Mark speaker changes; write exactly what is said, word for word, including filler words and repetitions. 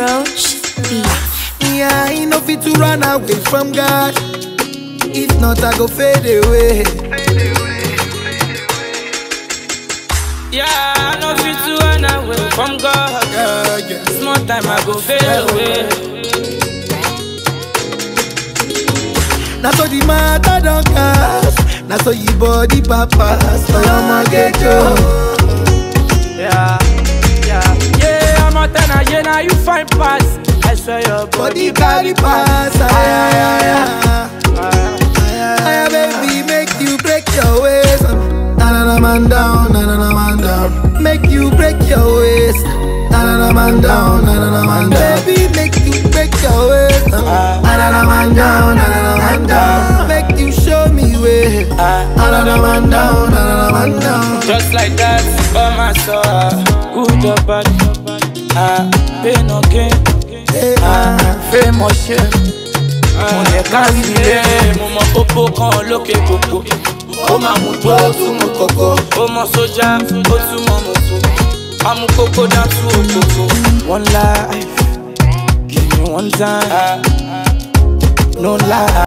Speaker 1: Roach Beats.
Speaker 2: Yeah, I know fit to run away from God. If not, I go fade away.
Speaker 3: Yeah, I know fit to run away from God.
Speaker 2: Yeah, yeah.
Speaker 3: Small time I go fade away.
Speaker 2: Now so the matter don't cast. Now so you body papas. So I'ma get you.
Speaker 3: Yeah, yeah, yeah. I'm a ten again, now you find pass. I swear your
Speaker 2: Body
Speaker 3: body
Speaker 2: carry pass. Ay, ay, ay, ay.
Speaker 3: Ah,
Speaker 2: Ay, baby, make you break your waist. Na na na man down, na na na man down. Make you break your waist. Na na na man down, na na na man down. Baby, make you break your waist. Na na na man down, na na na man down. Make you show me way. Na na na man down, na na na man down.
Speaker 3: Just like that, by my soul. Good or bad, ah, pain or gain,
Speaker 2: Hey,
Speaker 3: ah, fame or shame. On est cassé, mon mon popo quand loke coco. Oh ma mouto, tout mon coco. Oh mon soja, oh tout mon moto. Ah mon coco dans tout au coco. One life, give me one time, no lie.